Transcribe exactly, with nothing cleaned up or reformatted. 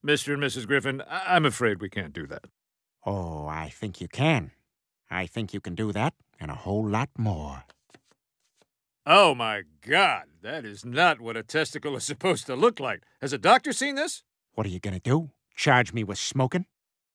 Mister and Missus Griffin, I I'm afraid we can't do that. Oh, I think you can. I think you can do that and a whole lot more. Oh, my God. That is not what a testicle is supposed to look like. Has a doctor seen this? What are you gonna do? Charge me with smoking?